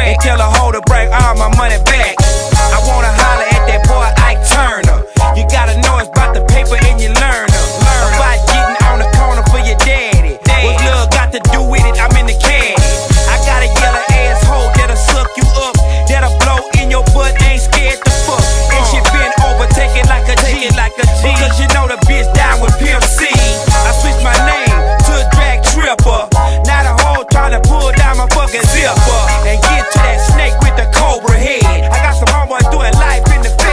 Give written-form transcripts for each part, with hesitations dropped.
and tell a hoe to bring all my money back. I wanna holler at that boy Ike Turner. You gotta know it's about the paper and you learn about getting on the corner for your daddy. What love got to do with it? I'm in the caddy. I got a yellow asshole that'll suck you up, that'll blow in your butt, ain't scared to fuck. And she been overtaken like a G, because you know the bitch down with Pimp C. I switched my name to a drag tripper. Now the hoe tryna pull down my fucking zipper and get to that snake with the cobra head. I got some homeboys doing life in the bed.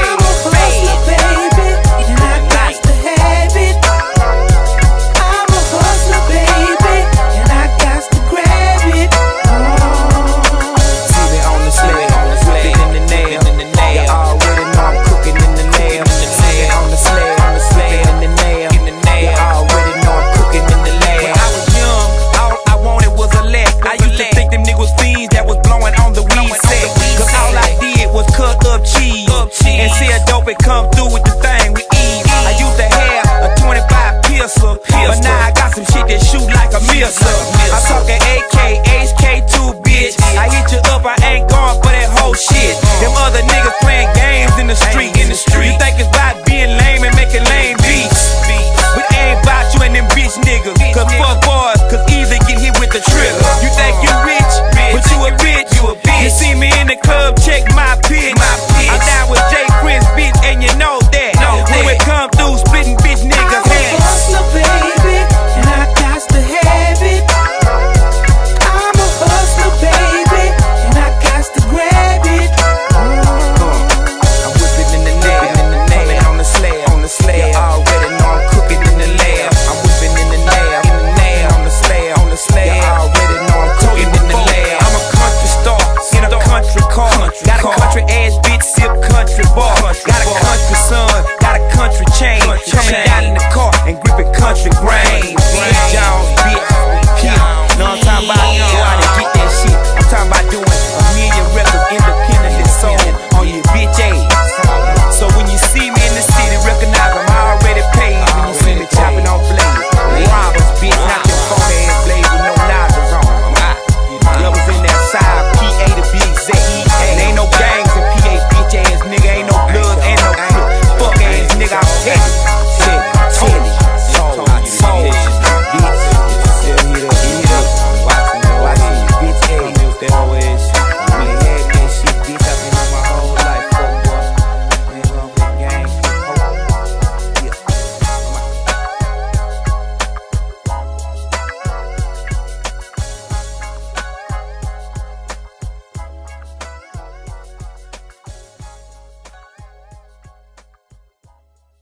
Come through with the thing we eat. I used to have a 25 pistol, but now I got some shit that shoot like a missile. I'm talking AK, HK2, bitch. I hit you up, I ain't going for that whole shit. Them other niggas playing games in the street. You think it's about being lame and making lame beats, but it ain't about you and them bitch niggas. Cause fuck boys, cause either get hit with the trigger. You think you rich, but you a bitch. You see me in the club